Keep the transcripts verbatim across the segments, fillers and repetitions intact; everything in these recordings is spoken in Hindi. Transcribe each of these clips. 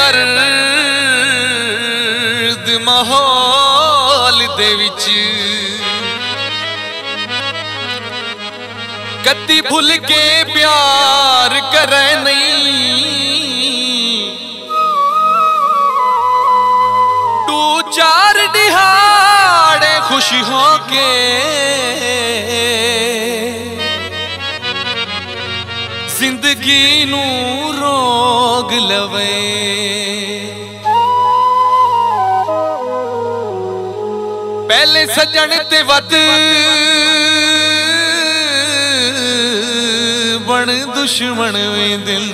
बेदर्द माहौल दे विच कदी भुल के प्यार करे नहीं। दो चार दिहाड़े खुश हो के जिंदगी नू रोग लवे। पहले सजन ते वध बन दुश्मन में दिल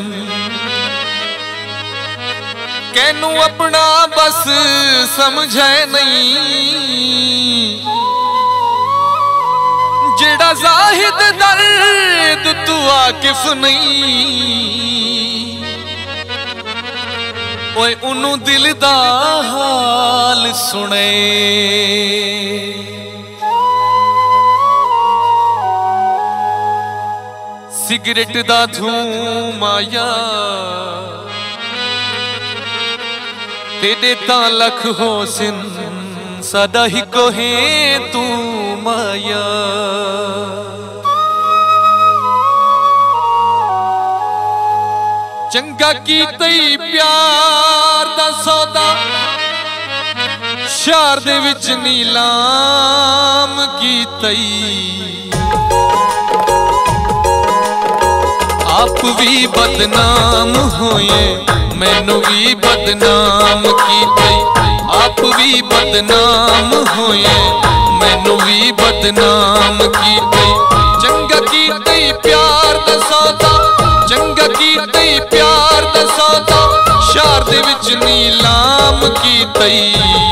कैनू अपना बस समझे नहीं। जेड़ा जाहिद दर्द तू वाकिफ नहीं ओए उन्नू दिल दा हाल सुने। सिगरेट दा धूम आया तेरे ता लख होसिन साडा ही कोहे तू माया। चंगा की तई प्यार दा सौदा शहर दे विच नीलाम की तई। आप भी बदनाम होए मैनू भी बदनाम की तई। आप भी बदनाम होए मैनू भी बदनाम की तई। चंगा की तई प्यार दा सौदा चंगा की तई प्यार दा सौदा शहर दे विच नीलाम की तई।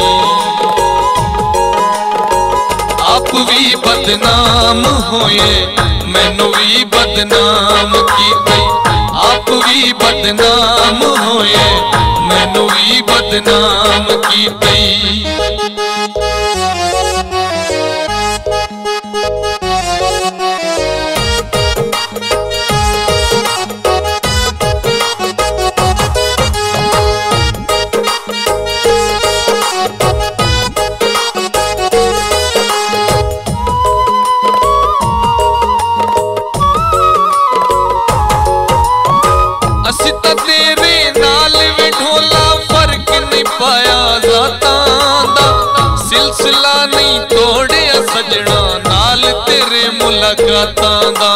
आप भी बदनाम होए मैनू भी बदनाम की तई। आप भी बदनाम होए मैनू भी बदनाम की तई। सिलसिला नहीं तोड़िया सजना नाल तेरे मुलाकातां दा।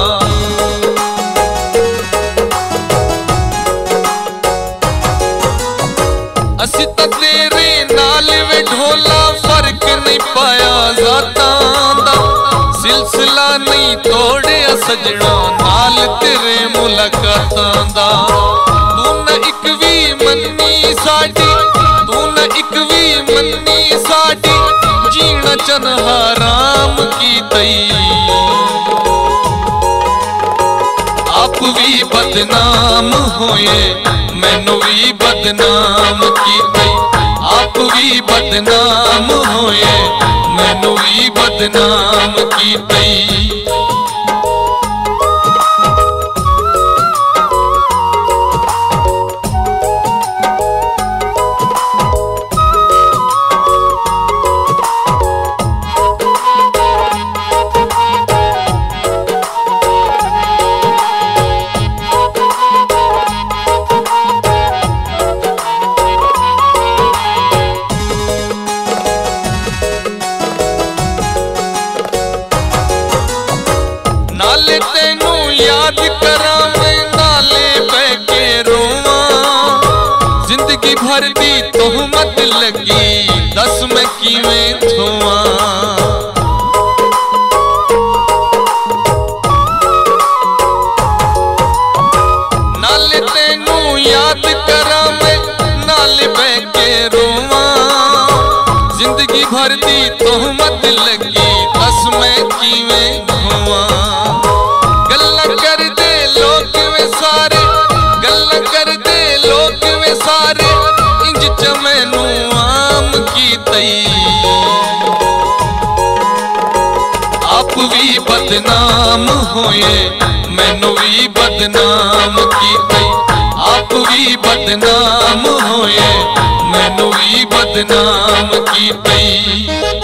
असी तां तेरे नाल वे ढोला फर्क नहीं पाया ज़ातां दा। सिलसिला नहीं तोड़िया सजना नाल तेरे मुलाकातां दा। तू न इक भी मन्नी साडी तू न इक भी मन्नी साडी जीना चन हराम की तई। आप भी बदनाम होए मैनू भी बदनाम की तई। आप भी बदनाम होए मैनू भी बदनाम की तई। नाले तेनू याद करा मैं नाले बह के रोवा। जिंदगी भर दी तोहमत लगी दस मैं किवें धोवा। नाले तेनू याद करा मैं नाले बह के रोवा। जिंदगी भर दी तोहमत लगी दस मैं किवें धोवा। सारे इंज च मैनू आम की तई। आप भी बदनाम होए मैनू भी बदनाम की तई। आप भी भी बदनाम होए मैनू भी बदनाम कीती।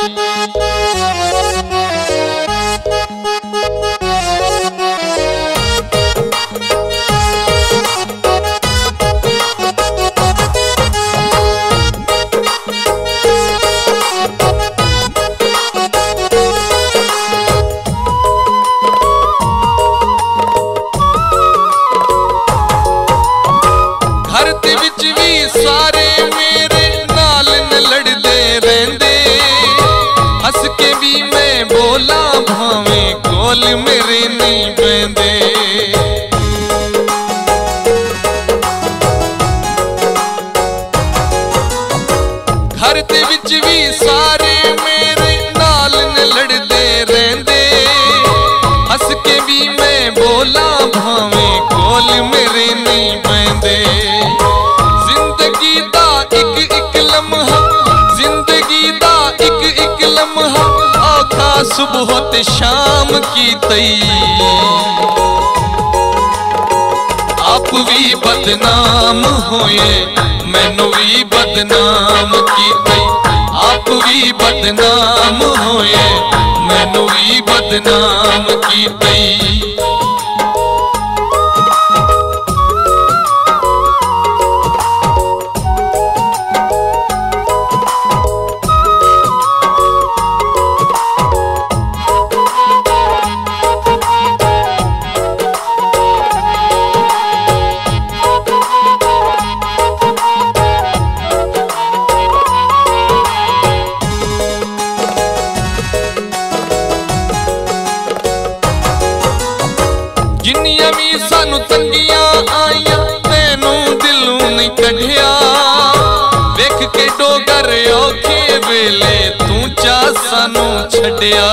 घर दे विच भी सारे मेरे नाल न लड़दे रहंदे, हस के भी मैं बोला भावें कोल मेरे नहीं पैंदे। घर दे विच भी सारे मेरे नाल न लड़दे रहंदे, हस के भी मैं बोला भावें कोल मेरे नहीं पैंदे। जिंदगी दा इक इक लम्हा, जिंदगी दा इक इक लम्हा औखा सुबह ते शाम की तई। आप भी बदनाम होए मैनू भी बदनाम कीती। आप भी बदनाम होए मैनू भी बदनाम कीती। जिन्नियां भी सानू तंगियां आईयां तैनू दिलों नहीं कढ़िया। वेख के डोगर औखे वेले तू चा सानू छड्डिया।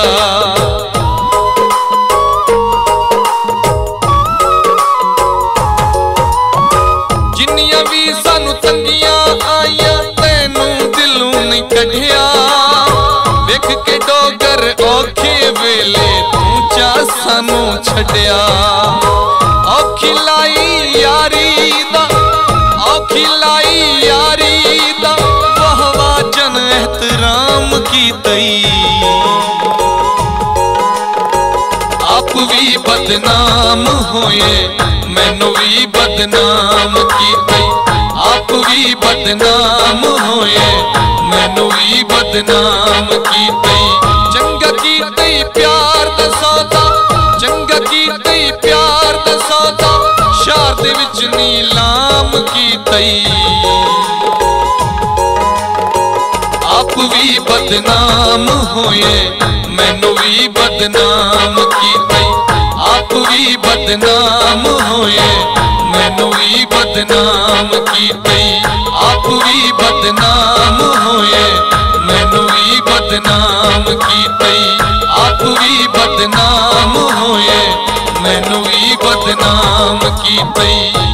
जिन्नियां भी सानू तंगियां आईयां तैनू दिलों नहीं कढ़िया। वेख के डोगर औखे वेले तू चा सानू छड्डिया। औखी लाई यारी दा, औखी लाई यारी दा वाहवा जन एहतराम कीती। आप भी बदनाम होए मैनू भी बदनाम कीती। आप भी बदनाम होए मैनू भी बदनाम कीती। चंगा कीती प्यार दा सौदा, चंगा कीती प्यार दा सौदा शहर दे विच नीलाम कीती। आप भी बदनाम होए मैनू भी बदनाम कीती। आप भी बदनाम होए मैनू भी बदनाम कीती। आप भी बदनाम होए मैनू भी बदनाम कीती। आप भी बदनाम होए मैनू भी बदनाम कीती।